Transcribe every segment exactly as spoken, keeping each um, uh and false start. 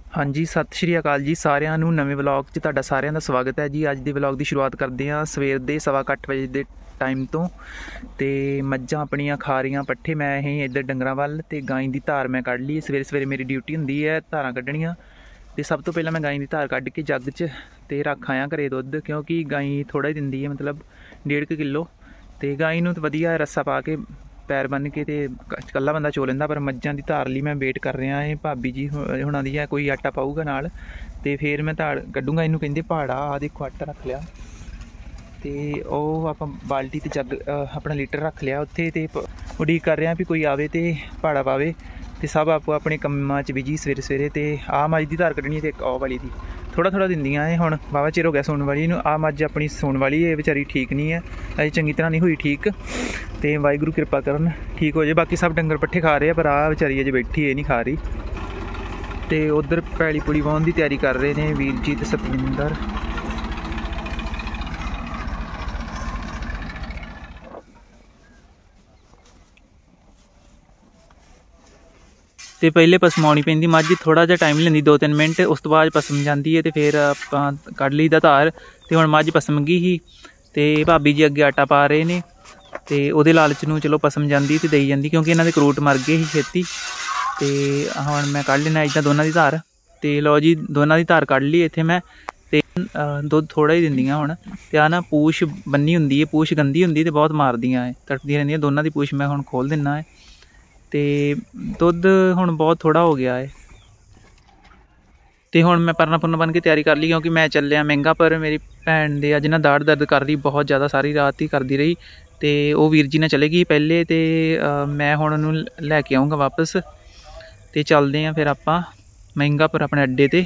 हाँ जी, सत श्री अकाल जी सारिਆਂ ਨੂੰ ਨਵੇਂ ਵਲੌਗ 'ਚ ਤੁਹਾਡਾ ਸਾਰਿਆਂ ਦਾ ਸਵਾਗਤ ਹੈ ਜੀ। ਅੱਜ ਦੇ ਵਲੌਗ ਦੀ ਸ਼ੁਰੂਆਤ ਕਰਦੇ ਹਾਂ ਸਵੇਰ ਦੇ ਸਵਾ ਕੁ ਅੱਠ ਵਜੇ ਦੇ ਟਾਈਮ ਤੋਂ। ਤੇ ਮੱਝਾਂ ਆਪਣੀਆਂ ਖਾ ਰਹੀਆਂ ਪੱਠੇ। ਮੈਂ ਇਹ ਇੱਧਰ ਡੰਗਰਾਂ ਵੱਲ ਤੇ ਗਾਂ ਦੀ ਧਾਰ ਮੈਂ ਕੱਢ ਲਈ। ਸਵੇਰੇ ਸਵੇਰੇ ਮੇਰੀ ਡਿਊਟੀ ਹੁੰਦੀ ਹੈ ਧਾਰਾਂ ਕੱਢਣੀਆਂ। ਤੇ ਸਭ ਤੋਂ ਪਹਿਲਾਂ ਮੈਂ ਗਾਂ ਦੀ ਧਾਰ ਕੱਢ ਕੇ ਜੱਗ 'ਚ ਤੇ ਰੱਖ ਆਇਆ ਘਰੇ ਦੁੱਧ, ਕਿਉਂਕਿ ਗਾਂ ਥੋੜ੍ਹਾ ਹੀ ਦਿੰਦੀ ਹੈ, ਮਤਲਬ ਡੇਢ ਕੁ ਕਿਲੋ। ਤੇ ਗਾਂ ਨੂੰ ਤਾਂ ਵਧੀਆ ਰੱਸਾ ਪਾ ਕੇ पैर बन के तो कल्ला बंदा चो लेंदा, पर मज्जां दी धार लई मैं वेट कर रहा है। भाभी जी हुणां दी है, कोई आटा पाऊगा नाल ते फिर मैं धार कड्डूंगा। इनू कहिंदे पहाड़ा। आ देखो आटा रख लिया ते ओह आपां बाल्टी ते जग अपना लीटर रख लिया उत्थे ते उडीक कर रहे हैं भी कोई आवे ते पहाड़ा पावे। ते सब आपो अपने कम्मां च बिजी सवेरे सवेरे। ते आ मझ दी धार कड्डनी ते इक ओ वाली दी थोड़ा थोड़ा दिंदियां है। हुण वावा चिर हो गया सूण वाली नूं। आ मझ अपनी सूण वाली है, बेचारी ठीक नहीं है, अजे चंगी तरह नहीं हुई ठीक। तो वाहिगुरू कृपा करन ठीक हो जाए। बाकी सब डंगर पट्ठे खा रहे हैं, पर आ बेचारी अजे बैठी है नहीं खा रही। तो उधर पैली पुली वाहन की तैयारी कर रहे हैं वीर जी ते सतविंदर। तो पहले पसमाउनी पैंदी मझ, थोड़ा जिहा टाइम लैंदी दो तीन मिनट, उस तो बाद पसम जाती है। तो फिर आपां कढ लईदा धार। तो हुण मझ पसम गई ही ते भाभी जी अगे आटा पा रहे हैं। तो उहदे लालच नूं चलो पसम जाती तो देई जाती, क्योंकि इन्हां दे करूट मर गए ही छेती। तो हुण मैं कढ लेना इदां दोनां दी धार। तो लो जी दोनां दी धार कढ लई इत्थे मैं। तो दुध थोड़ा ही दिंदियां हुण। ते आ ना पूछ बन्नी हुंदी है, पूछ गंदी हुंदी ते बहुत मारदियां है, तड़फदियां रहिंदियां। दोनां दी पूछ मैं हुण खोल दिना है। तो दुध हुण बहुत थोड़ा हो गया है। तो हुण मैं परना पुरना बन के तैयारी कर ली, क्योंकि मैं चलिया महंगा। पर मेरी भैन दे अज ना दाड़ दर्द कर रही बहुत ज़्यादा, सारी रात ही करती रही। तो वो वीर जी ने चलेगी पहले। तो मैं हुण उहनूं लैके आऊँगा वापस। तो चलते हैं फिर आपां महंगा पर अपने अड्डे ते।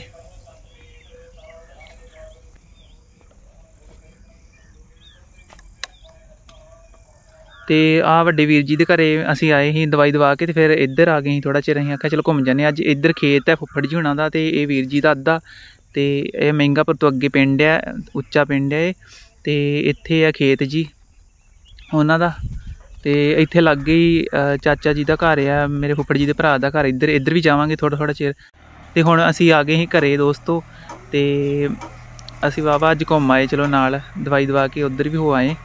तो आ वड्डे वीर जी के घरे असीं आए ही दवाई दवा के, तो फिर इधर आ गए। थोड़ा चिर असीं आख्या चलो घूम जाने। अज इधर खेत है फुफड़ जी हुणां दा ते ये वीर जी दा अद्धा। तो यह महंगापुर तो अगे पिंड है, उच्चा पिंड है। तो इत्थे है खेत जी उन्हां दा। तो इत्थे लागे ही चाचा जी का घर है, मेरे फुफड़ जी के भरा का घर। इधर इधर भी जावांगे थोड़ा थोड़ा चिर। तो हुण असीं आ गए ही घरे दोस्तों। तो असीं वाहवा अज घूम आए, चलो नाल दवाई दवा के उधर भी हो आए।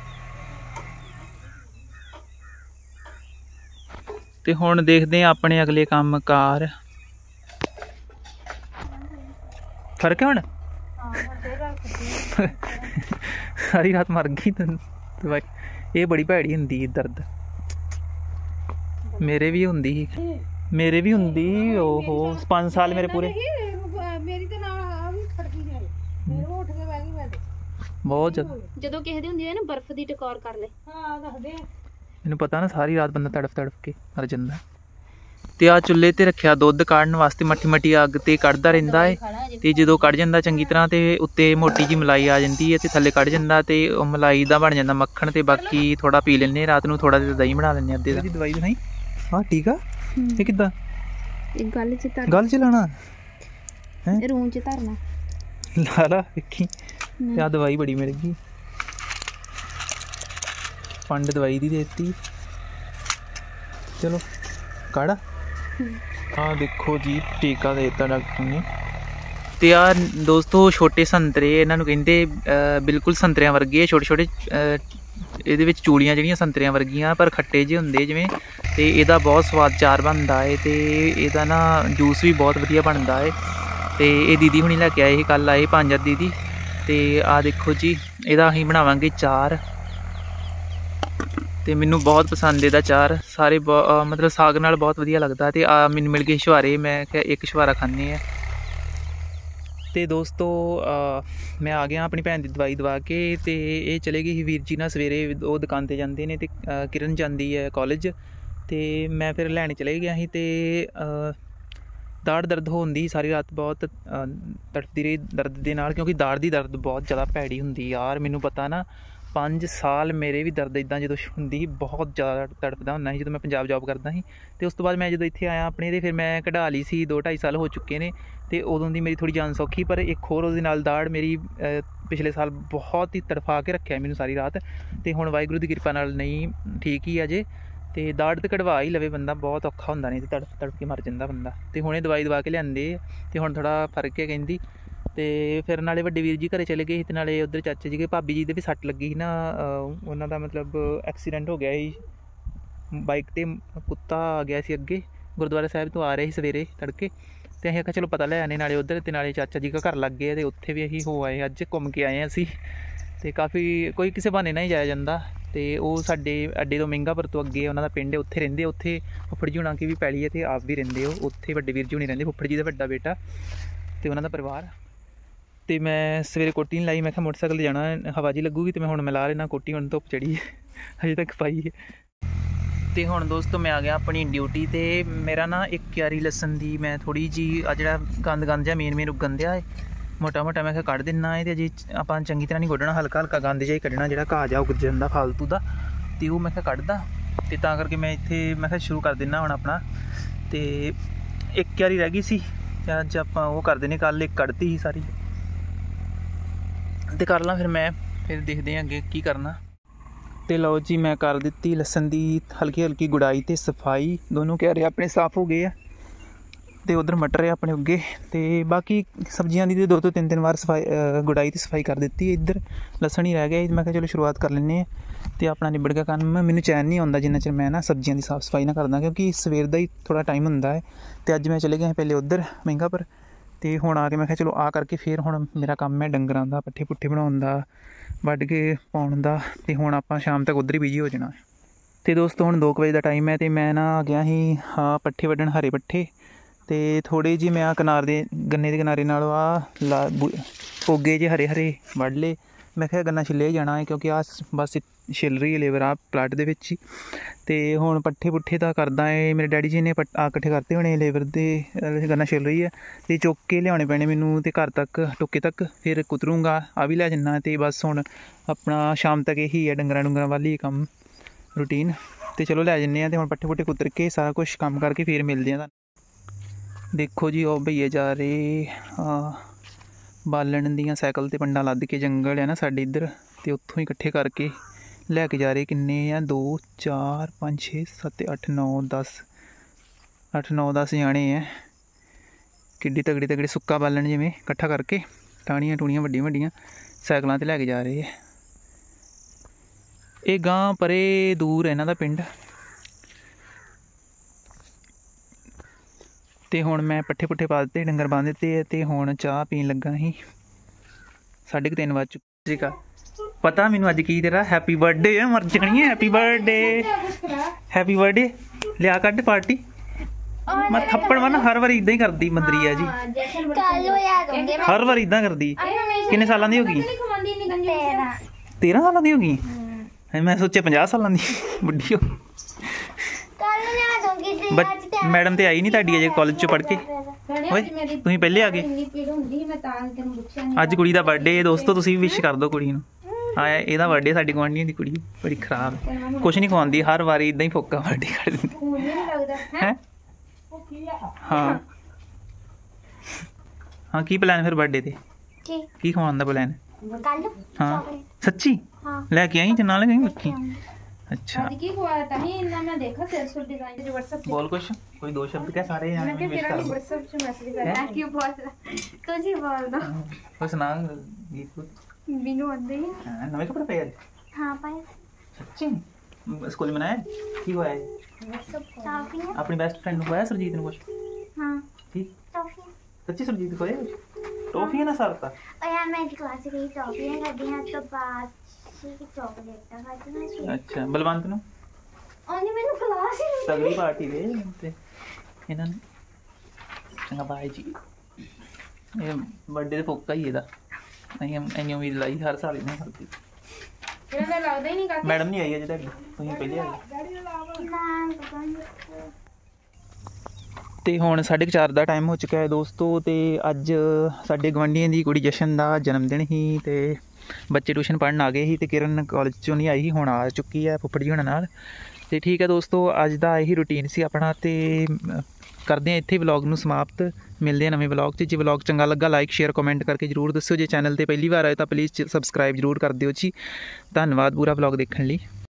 तो हुण देखते हैं अपने अगले काम कार। फर्क है हुण? सारी रात मर गई दवाई। ये बड़ी भैड़ी हुंदी दर्द, मेरे भी हुंदी मेरे भी हुंदी ओहो पाँच साल मेरे पूरे। बहुत ज़्यादा ਜਦੋਂ ਕਿਸੇ ਦੀ ਹੁੰਦੀ ਹੈ ਨਾ ਬਰਫ਼ ਦੀ ਟਕੋਰ ਕਰ ਲੈ। ਹਾਂ ਦੱਸਦੇ मैनू पता ना सारी रात बंदा तड़फ तड़फ के मर जाता। तो आ चुल्हे ते रखिया दुध काढ़न वास्ते, मट्ठी मट्ठी अग ते कढ़दा रहिंदा है। तो जो कढ़ जांदा चंगी तरह तो उत्ते मोटी जी मलाई आ जाती है, तो थल्ले कढ़ जांदा। तो मलाई दा बन जांदा मक्खन। तो बाकी थोड़ा पी लैंदे रात नूं, थोड़ा दही बना लैंदे अद्धे दा। दवाई दिखाई हाँ ठीक है। ये किद्दां गल च धर, गल च लाना है, रूम च धरना ला ला वेखी। आ दवाई बड़ी मिल गई, पंड दवाई दी देती। चलो काढ़ा हाँ देखो जी टीका देता डॉक्टर ने। तो यार दोस्तों छोटे संतरे इन्हों कहते बिल्कुल संतरियां वर्गे, छोटे छोटे ये चूड़ियाँ जड़ियाँ संतरियां वर्गियां पर खट्टे जे होंगे जिमें। तो यदा बहुत स्वाद चार बनता है। तो यदा ना जूस भी बहुत वधिया बनता है। तो ये दीदी हुणी लैके आए ही, कल आए पांच दीदी। तो आ देखो जी यदा असीं बनावांगे चार। तो मैनू बहुत पसंद है चार, सारे मतलब साग नाल बहुत वधिया लगता। तो आ मैनू मिल गए छुहारे, मैं क्या एक छुहारा खाने हैं। तो दोस्तों आ, मैं आ गया अपनी भैन की दवाई दवा के। तो ये चले गए ही वीर जी ना सवेरे, वो दुकान पर जाते हैं। तो किरण जाती है कॉलेज। तो मैं फिर लैने चले गया ही। तो दाड़ दर्द होंदी सारी रात बहुत तड़फती रही दर्द के नाल, क्योंकि दाड़ की दर्द बहुत ज़्यादा भैड़ी हुंदी यार। मैनू पता ना पाँच साल मेरे भी दर्द इदा जो होंगी बहुत ज़्यादा तड़फदा होंदा सी, जो मैं पंजाब जॉब करता सी। तो उस तो बाद मैं जो इत्थे आया अपने, तो फिर मैं कढ़ा ली सी, दो ढाई साल हो चुके ने। तो उदों दी मेरी थोड़ी जान सौखी, पर एक होर उहदे नाल दाड़ मेरी पिछले साल बहुत ही तड़फा के रखा मैनू सारी रात। तो हुण वाहिगुरू दी कृपा नाल नहीं ठीक ही अजे। ਤੇ ਦਾੜ ਤੇ ਕਢਵਾ ਹੀ ਲਵੇ ਬੰਦਾ, ਬਹੁਤ ਔਖਾ ਹੁੰਦਾ, ਨਹੀਂ ਤੇ ਤੜਫ ਤੜਫ ਕੇ ਮਰ ਜਾਂਦਾ ਬੰਦਾ। ਤੇ ਹੁਣੇ ਦਵਾਈ ਦਵਾ ਕੇ ਲਿਆਂਦੇ ਤੇ ਹੁਣ ਥੋੜ੍ਹਾ ਫਰਕ ਹੈ ਕਹਿੰਦੀ। ਤੇ ਫਿਰ ਨਾਲੇ ਵੱਡੇ ਵੀਰ ਜੀ ਘਰੇ ਚਲੇ ਗਏ ਸੀ ਤੇ ਨਾਲੇ ਉੱਧਰ ਚਾਚੇ ਜੀ ਦੇ ਭਾਬੀ ਜੀ ਦੇ ਵੀ ਸੱਟ ਲੱਗੀ ਸੀ ਨਾ, ਉਹਨਾਂ ਦਾ ਮਤਲਬ ਐਕਸੀਡੈਂਟ ਹੋ ਗਿਆ ਸੀ, ਬਾਈਕ 'ਤੇ ਕੁੱਤਾ ਆ ਗਿਆ ਸੀ ਅੱਗੇ, ਗੁਰਦੁਆਰਾ ਸਾਹਿਬ ਤੋਂ ਆ ਰਹੇ ਸੀ ਸਵੇਰੇ ਤੜਕੇ। ਤੇ ਅਸੀਂ ਆਖਿਆ ਚਲੋ ਪਤਾ ਲੈ ਆਨੇ ਨਾਲੇ ਉੱਧਰ, ਤੇ ਨਾਲੇ ਚਾਚਾ ਜੀ ਦਾ ਘਰ ਲੱਗ ਗਏ ਤੇ ਉੱਥੇ ਵੀ ਅਸੀਂ ਹੋ ਆਏ, ਅੱਜ ਘੁੰਮ ਕੇ ਆਏ ਹਾਂ ਅਸੀਂ। ਤੇ ਕਾਫੀ ਕੋਈ ਕਿਸੇ ਬਹਾਨੇ ਨਾਲ ਹੀ ਜਾਇਆ ਜਾਂਦਾ। ਤੇ ਉਹ ਸਾਡੇ ਅੱਡੇ ਤੋਂ ਮਹਿੰਗਾਪੁਰ ਤੋਂ ਅੱਗੇ ਉਹਨਾਂ ਦਾ ਪਿੰਡ ਹੈ, ਉੱਥੇ ਰਹਿੰਦੇ। ਉੱਥੇ ਫੁੱਫੜ ਜੀ ਹੁਣਾਂ ਕੀ ਵੀ ਪੈਲੀ ਹੈ ਤੇ ਆਪ ਵੀ ਰਹਿੰਦੇ ਉਹ ਉੱਥੇ, ਵੱਡੇ ਵੀਰ ਜੀ ਹੁਣੀ ਰਹਿੰਦੇ, ਫੁੱਫੜ ਜੀ ਦਾ ਵੱਡਾ ਬੇਟਾ ਤੇ ਉਹਨਾਂ ਦਾ ਪਰਿਵਾਰ। ਤੇ ਮੈਂ ਸਵੇਰੇ ਕੋਟੀ ਨਹੀਂ ਲਾਈ, ਮੈਂ ਕਿਹਾ ਮੋਟਰਸਾਈਕਲ 'ਤੇ ਜਾਣਾ ਹਵਾ ਜੀ ਲੱਗੂਗੀ, ਤੇ ਮੈਂ ਹੁਣ ਮੈਂ ਲਾ ਲੈਣਾ ਕੋਟੀ, ਹੁਣ ਧੁੱਪ ਚੜੀ ਹੈ ਹਜੇ ਤੱਕ ਪਾਈ ਹੈ। ਤੇ ਹੁਣ ਦੋਸਤੋ ਮੈਂ ਆ ਗਿਆ ਆਪਣੀ ਡਿਊਟੀ ਤੇ। ਮੇਰਾ ਨਾ ਇੱਕ ਕਿਆਰੀ ਲਸਣ ਦੀ ਮੈਂ ਥੋੜ੍ਹੀ ਜਿਹੀ ਆ ਜਿਹੜਾ ਗੰਦ ਗੰਦ ਜਿਹਾ ਮੇਨ ਮੇਨ ਉੱਗਣ ਦਿਆ ਹੈ, ਮੋਟਾ ਮੋਟਾ ਮੈਂ ਕਿਹਾ ਕੱਢ ਦਿੰਦਾ ਹੈ। ਤੇ ਅਜੇ ਆਪਾਂ ਚੰਗੀ ਤਰ੍ਹਾਂ ਨਹੀਂ ਕੱਢਣਾ, ਹਲਕਾ ਹਲਕਾ ਗੰਦ ਜਿਹਾ ਹੀ ਕੱਢਣਾ, ਜਿਹੜਾ ਘਾਹ ਜਿਹਾ ਉੱਗ ਜਾਂਦਾ ਫਾਲਤੂ ਦਾ, ਤੇ ਉਹ ਮੈਂ ਕਿਹਾ ਕੱਢਦਾ। ਤੇ ਤਾਂ ਕਰਕੇ ਮੈਂ ਇੱਥੇ ਮੈਂ ਕਿਹਾ ਸ਼ੁਰੂ ਕਰ ਦਿੰਦਾ ਹੁਣ ਆਪਣਾ। ਤੇ ਇੱਕ ਕਿਆਰੀ ਰਹਿ ਗਈ ਸੀ, ਅੱਜ ਆਪਾਂ ਉਹ ਕਰਦੇ ਨੇ, ਕੱਲ੍ਹ ਇੱਕ ਕੱਢਤੀ ਸੀ ਸਾਰੀ, ਤੇ ਕਰ ਲਾਂ ਫਿਰ ਮੈਂ, ਫਿਰ ਦੇਖਦੇ ਹਾਂ ਅੱਗੇ ਕੀ ਕਰਨਾ। ਤੇ ਲਓ ਜੀ ਮੈਂ ਕਰ ਦਿੱਤੀ ਲਸਣ ਦੀ ਹਲਕੀ ਹਲਕੀ ਗੁਡਾਈ ਤੇ ਸਫਾਈ, ਦੋਨੋਂ ਕਿਆਰੇ ਆਪਣੇ ਸਾਫ਼ ਹੋ ਗਏ ਆ। ਤੇ ਉਧਰ ਮਟਰ ਹੈ ਆਪਣੇ ਉੱਗੇ, ਤੇ ਬਾਕੀ ਸਬਜ਼ੀਆਂ ਦੀ ਤੇ ਦੋ ਤੋਂ ਤਿੰਨ ਤਿੰਨ ਵਾਰ ਸਫਾਈ ਗੁਡਾਈ ਤੇ ਸਫਾਈ ਕਰ ਦਿੱਤੀ। ਇੱਧਰ ਲਸਣ ਹੀ ਰਹਿ ਗਿਆ, ਮੈਂ ਕਿਹਾ ਚਲੋ ਸ਼ੁਰੂਆਤ ਕਰ ਲੈਂਦੇ ਹਾਂ ਤੇ ਆਪਣਾ ਨਿਬੜ ਗਿਆ ਕੰਮ। ਮੈਨੂੰ ਚੈਨ ਨਹੀਂ ਆਉਂਦਾ ਜਿੰਨਾ ਚਿਰ ਮੈਂ ਨਾ ਸਬਜ਼ੀਆਂ ਦੀ ਸਾਫ਼ ਸਫਾਈ ਨਾ ਕਰਦਾ, ਕਿਉਂਕਿ ਸਵੇਰ ਦਾ ਹੀ ਥੋੜ੍ਹਾ ਟਾਈਮ ਹੁੰਦਾ ਹੈ। ਤੇ ਅੱਜ ਮੈਂ ਚਲੇ ਗਿਆ ਪਹਿਲੇ ਉੱਧਰ ਮਹਿੰਗਾਪੁਰ, ਤੇ ਹੁਣ ਆ ਕੇ ਮੈਂ ਕਿਹਾ ਚਲੋ ਆ ਕਰਕੇ ਫਿਰ ਹੁਣ ਮੇਰਾ ਕੰਮ ਹੈ ਡੰਗਰਾਂ ਦਾ ਪੱਠੇ ਪੁੱਠੇ ਬਣਾਉਣ ਦਾ, ਵੱਢ ਕੇ ਪਾਉਣ ਦਾ। ਤੇ ਹੁਣ ਆਪਾਂ ਸ਼ਾਮ ਤੱਕ ਉੱਧਰ ਹੀ ਬਿਜੀ ਹੋ ਜਾਣਾ। ਤੇ ਦੋਸਤੋ ਹੁਣ ਦੋ ਕੁ ਵਜੇ ਦਾ ਟਾਈਮ ਹੈ, ਤੇ ਮੈਂ ਨਾ ਆ ਗਿਆ ਸੀ ਹਾਂ ਪੱਠੇ ਵੱਢਣ, ਹਰੇ ਪੱਠੇ। ਤੇ ਥੋੜ੍ਹੇ ਜਿਹੇ ਮੈਂ ਆ ਕਿਨਾਰ ਦੇ ਗੰਨੇ ਦੇ ਕਿਨਾਰੇ ਨਾਲ ਆ ਲਾ ਪੋਗੇ ਜਿਹੇ ਹਰੇ ਹਰੇ ਵੱਢ ਲਏ। ਮੈਂ ਕਿਹਾ ਗੰਨਾ ਛਿੱਲਿਆ ਹੀ ਜਾਣਾ ਹੈ, ਕਿਉਂਕਿ ਆ ਬਸ ਛਿੱਲ ਰਹੀ ਹੈ ਲੇਬਰ ਆ ਪਲਾਟ ਦੇ ਵਿੱਚ ਹੀ। ਤੇ ਹੁਣ ਪੱਠੇ ਪੁੱਠੇ ਤਾਂ ਕਰਦਾ ਹੈ, ਮੇਰੇ ਡੈਡੀ ਜੀ ਨੇ ਪੱਟ ਆ ਇਕੱਠੇ ਕਰਤੇ ਹੋਣੇ ਲੇਬਰ ਦੇ, ਗੰਨਾ ਛਿੱਲ ਰਹੀ ਹੈ। ਤੇ ਚੁੱਕ ਕੇ ਲਿਆਉਣੇ ਪੈਣੇ ਮੈਨੂੰ ਤੇ ਘਰ ਤੱਕ ਟੋਕੇ ਤੱਕ, ਫਿਰ ਕੁਤਰੂੰਗਾ, ਆ ਵੀ ਲੈ ਜਾਂਦਾ। ਤੇ ਬਸ ਹੁਣ ਆਪਣਾ ਸ਼ਾਮ ਤੱਕ ਇਹੀ ਹੈ ਡੰਗਰਾਂ ਡੁੰਗਰਾਂ ਵੱਲ ਹੀ ਕੰਮ ਰੂਟੀਨ। ਤੇ ਚਲੋ ਲੈ ਜਾਂਦੇ ਹਾਂ, ਤੇ ਹੁਣ ਪੱਠੇ ਪੁੱਠੇ ਕੁਤਰ ਕੇ ਸਾਰਾ ਕੁਛ ਕੰਮ ਕਰਕੇ ਫਿਰ ਮਿਲਦੇ ਹਾਂ। ਦੇਖੋ ਜੀ ਉਹ ਭਈਏ ਜਾ ਰਹੇ ਆ ਬਾਲਣ ਦੀਆਂ ਸਾਈਕਲ 'ਤੇ, ਪੰਡਾਂ ਲੱਦ ਕੇ, ਜੰਗਲ ਹੈ ਨਾ ਸਾਡੇ ਇੱਧਰ, ਤੇ ਉੱਥੋਂ ਹੀ ਇਕੱਠੇ ਕਰਕੇ ਲੈ ਕੇ ਜਾ ਰਹੇ। ਕਿੰਨੇ ਆ, ਦੋ ਚਾਰ ਪੰਜ ਛੇ ਸੱਤ ਅੱਠ ਨੌ ਦਸ, ਅੱਠ ਨੌ ਦਸ ਜਾਣੇ ਹੈ। ਕਿੱਡੀ ਤਗੜੀ ਤਗੜੀ ਸੁੱਕਾ ਬਾਲਣ ਜਿਵੇਂ ਇਕੱਠਾ ਕਰਕੇ, ਟਾਹਣੀਆਂ ਟੂਣੀਆਂ ਵੱਡੀਆਂ ਵੱਡੀਆਂ ਸਾਈਕਲਾਂ 'ਤੇ ਲੈ ਕੇ ਜਾ ਰਹੇ ਹੈ। ਇਹ ਗਾਂ ਪਰੇ ਦੂਰ ਹੈ ਇਹਨਾਂ ਦਾ ਪਿੰਡ। ਤੇ ਹੁਣ ਮੈਂ ਪੱਠੇ ਪੁੱਠੇ ਪਾ ਦਿੱਤੇ, ਡੰਗਰ ਬੰਨ੍ਹ ਦਿੱਤੇ, ਤੇ ਹੁਣ ਚਾਹ ਪੀਣ ਲੱਗਾ ਸੀ। ਸਾਢੇ ਕੁ ਤਿੰਨ ਵੱਜ ਚੁੱਕੇ ਸੀਗਾ। ਪਤਾ ਮੈਨੂੰ ਅੱਜ ਕੀ ਤੇਰਾ ਹੈਪੀ ਬਰਥਡੇ ਹੈ, ਮਰ ਜਾਣੀ ਹੈ। ਹੈਪੀ ਬਰਥਡੇ, ਹੈਪੀ ਬਰਥਡੇ, ਲਿਆ ਕੱਢ ਪਾਰਟੀ। ਮੈਂ ਥੱਪੜ ਵਾ ਨਾ ਹਰ ਵਾਰੀ ਇੱਦਾਂ ਹੀ ਕਰਦੀ ਮੰਦਰੀ ਆ ਜੀ, ਹਰ ਵਾਰੀ ਇੱਦਾਂ ਕਰਦੀ। ਕਿੰਨੇ ਸਾਲਾਂ ਦੀ ਹੋ ਗਈ? ਤੇਰਾਂ ਸਾਲਾਂ ਦੀ ਹੋ ਗਈ? ਮੈਂ ਸੋਚਿਆ ਪੰਜਾਹ ਸਾਲਾਂ ਦੀ ਬੁੱਢੀ ਹੋ। ਮੈਡਮ ਤੇ ਆਈ ਨਹੀਂ ਤੁਹਾਡੀ ਅਜੇ ਕਾਲਜ 'ਚੋਂ ਪੜ੍ਹ ਕੇ? ਓਏ ਤੁਸੀਂ ਪਹਿਲੇ ਆ ਗਏ। ਅੱਜ ਕੁੜੀ ਦਾ ਬਰਥਡੇ ਦੋਸਤੋ, ਤੁਸੀਂ ਵੀ ਵਿਸ਼ ਕਰ ਦਿਓ ਕੁੜੀ ਨੂੰ। ਹਾਂ ਇਹਦਾ ਬਰਥਡੇ, ਸਾਡੀ ਗੁਆਂਢੀਆਂ ਦੀ ਕੁੜੀ ਬੜੀ ਖਰਾਬ, ਕੁਛ ਨਹੀਂ ਖਵਾਉਂਦੀ, ਹਰ ਵਾਰੀ ਇੱਦਾਂ ਹੀ ਫੋਕਾ ਬਰਥਡੇ ਕਰ ਦਿੰਦੀ ਹੈ। ਹਾਂ ਹਾਂ ਕੀ ਪਲਾਨ ਫਿਰ ਬਰਥਡੇ ਤੇ? ਕੀ ਖਵਾਉਣ ਦਾ ਪਲਾਨ? ਹਾਂ ਸੱਚੀ ਲੈ ਕੇ ਆਈ ਤੇ ਨਾਲ ਗਈ ਬੱਚੀ? अच्छा आज की हुआ था ही इतना मैं देखा सेल्सफुल डिजाइन जो WhatsApp पे बोल कुछ कोई दो शब्द क्या सारे यहां मैं फिर WhatsApp पे मैसेज कर रहा क्यों बोल रहा तुझे बोल दो कुछ सुना गीत कुछ बिनु आंदे ही हां नवे कपड़े पे हां पाए सच्ची स्कूल में आया की हुआ है WhatsApp टॉफी अपनी बेस्ट फ्रेंड को आया सुरजीत ने कुछ हां ठीक टॉफी सच्ची सुरजीत को है टॉफी है ना सारता और यार मैं क्लास से गई टॉफी है कर दिया तो बात अच्छा बलवंत ਨੂੰ ਉਹਨੇ ਮੈਨੂੰ ਖਲਾਸ ਹੀ ਤਗੜੀ ਪਾਰਟੀ ਦੇ ਤੇ ਇਹਨਾਂ ਨੇ ਚੰਗਾ ਬਾਈ ਜੀ। ਇਹ ਬਰਥਡੇ ਦੇ ਫੋਕਾ ਹੀ ਇਹਦਾ, ਅਸੀਂ ਇੰਨੀ ਉਮੀਦ ਲਾਈ ਹਰ ਸਾਲ ਇਹਨੇ ਕਰਦੀ। ਇਹਨਾਂ ਦਾ ਲੱਗਦਾ ਹੀ ਨਹੀਂ ਕਾਕੇ। ਮੈਡਮ ਨਹੀਂ ਆਈ ਅਜੇ ਤੱਕ, ਤੁਸੀਂ ਪਹਿਲੇ ਆ ਗਏ। ਤੇ ਹੁਣ ਸਾਢੇ ਕੁ ਚਾਰ ਦਾ ਟਾਈਮ ਹੋ ਚੁੱਕਾ ਹੈ ਦੋਸਤੋ, ਤੇ ਅੱਜ ਸਾਡੇ ਗੁਆਂਢੀਆਂ ਦੀ ਕੁੜੀ ਜਸ਼ਨ ਦਾ ਜਨਮ ਦਿਨ ਸੀ, ਤੇ ਬੱਚੇ ਟਿਊਸ਼ਨ ਪੜ੍ਹਨ ਆ ਗਏ ਸੀ, ਤੇ ਕਿਰਨ ਕਾਲਜ 'ਚੋਂ ਨਹੀਂ ਆਈ ਸੀ, ਹੁਣ ਆ ਚੁੱਕੀ ਹੈ ਫੁੱਫੜ ਜੀ ਹੁਣਾਂ ਨਾਲ। ਤੇ ਠੀਕ ਹੈ ਦੋਸਤੋ, ਅੱਜ ਦਾ ਇਹੀ ਰੂਟੀਨ ਸੀ ਆਪਣਾ, ਤੇ ਕਰਦੇ ਹਾਂ ਇੱਥੇ ਵਲੌਗ ਨੂੰ ਸਮਾਪਤ। ਮਿਲਦੇ ਹਾਂ ਨਵੇਂ ਵਲੌਗ 'ਚ। ਜੇ ਵਲੌਗ ਚੰਗਾ ਲੱਗਾ ਲਾਈਕ ਸ਼ੇਅਰ ਕਮੈਂਟ ਕਰਕੇ ਜ਼ਰੂਰ ਦੱਸਿਓ। ਜੇ ਚੈਨਲ 'ਤੇ ਪਹਿਲੀ ਵਾਰ ਆਏ ਤਾਂ ਪਲੀਜ਼ ਸਬਸਕ੍ਰਾਈਬ ਜ਼ਰੂਰ ਕਰ ਦਿਓ ਜੀ। ਧੰਨਵਾਦ ਪੂਰਾ ਵਲੌਗ ਦੇਖਣ ਲਈ।